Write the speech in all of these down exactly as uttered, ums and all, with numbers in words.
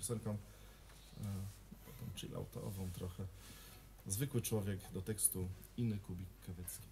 piosenką taką chilloutową trochę. Zwykły człowiek do tekstu Iny Kubik-Kaweckiej.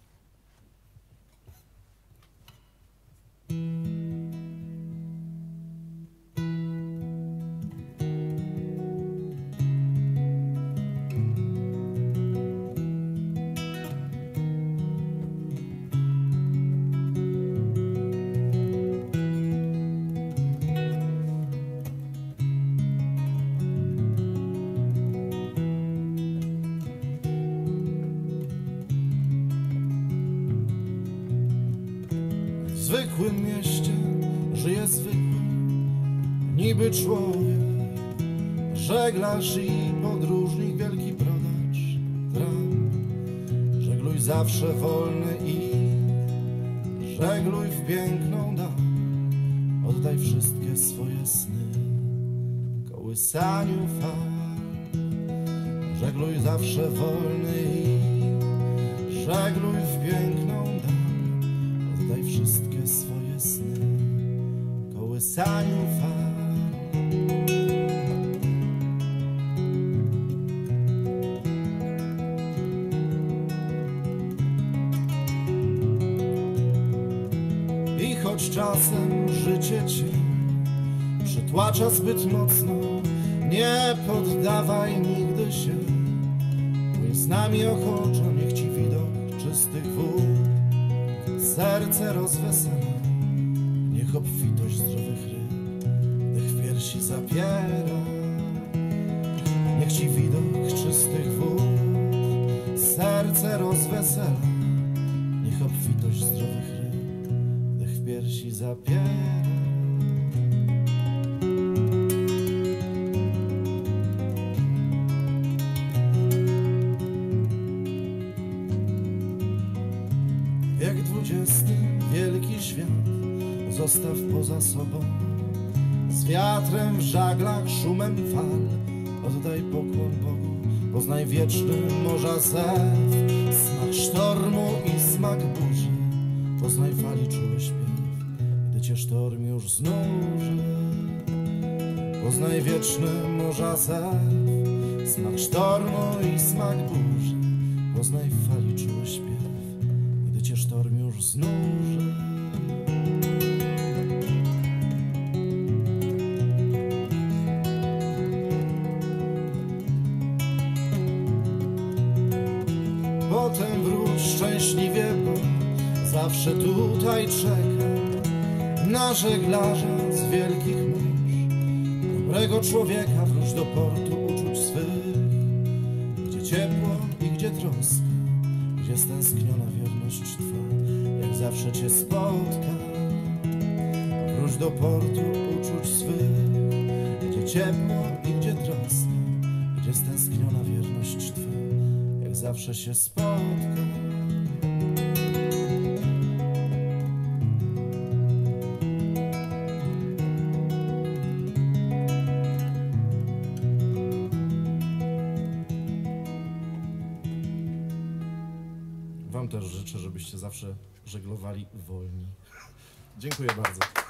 W zwykłym mieście żyje zwykły, niby człowiek, żeglarz i podróżnik, wielki brodacz tram. Żegluj zawsze wolny i żegluj w piękną dal, oddaj wszystkie swoje sny kołysaniu fal. Żegluj zawsze wolny i żegluj w piękną dal, oddaj wszystkie swoje sny kołysaniu fal. I choć czasem życie cię przytłacza zbyt mocno, nie poddawaj nigdy się. Płyń z nami ochoczo, niech ci widok czystych wód serce rozwesela. Niech obfitość zdrowych ryb dech w piersi zapiera. Niech ci widok czystych wód serce rozwesela. Niech obfitość zdrowych ryb dech w piersi zapiera. Wiek dwudziesty, wielki świat zostaw poza sobą. Z wiatrem w żaglach, szumem fal oddaj pokłon Bogu. Poznaj wieczny morza zew, smak sztormu i smak burzy. Poznaj fali czuły śpiew, gdy cię sztorm już znuży. Poznaj wieczny morza zew, smak sztormu i smak burzy. Poznaj fali czuły śpiew, gdy cię sztorm już znuży. Potem wróć szczęśliwie, bo zawsze tutaj czeka na żeglarza z wielkich mórz. Dobrego człowieka wróć do portu uczuć swych, gdzie ciepło i gdzie troska, gdzie stęskniona wierność twa, jak zawsze cię spotka. Wróć do portu uczuć swych, gdzie ciepło i gdzie troska, gdzie stęskniona wierność twa, jak zawsze się spotka. Wam też życzę, żebyście zawsze żeglowali wolni. Dziękuję bardzo.